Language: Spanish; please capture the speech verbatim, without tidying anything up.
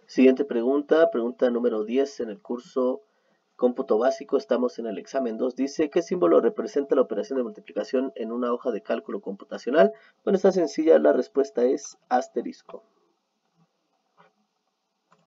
Siguiente pregunta, pregunta número diez en el curso Cómputo Básico, estamos en el examen dos. Dice, ¿qué símbolo representa la operación de multiplicación en una hoja de cálculo computacional? Bueno, está sencilla, la respuesta es asterisco.